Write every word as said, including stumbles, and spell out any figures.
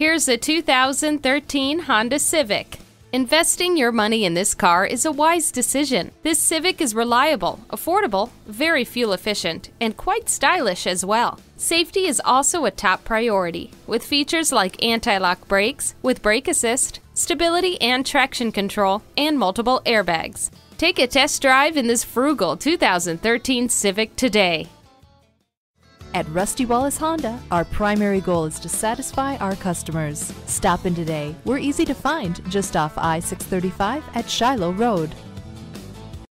Here's a two thousand thirteen Honda Civic. Investing your money in this car is a wise decision. This Civic is reliable, affordable, very fuel efficient, and quite stylish as well. Safety is also a top priority, with features like anti-lock brakes with brake assist, stability and traction control, and multiple airbags. Take a test drive in this frugal two thousand thirteen Civic today. At Rusty Wallis Honda, our primary goal is to satisfy our customers. Stop in today. We're easy to find just off I six thirty-five at Shiloh Road.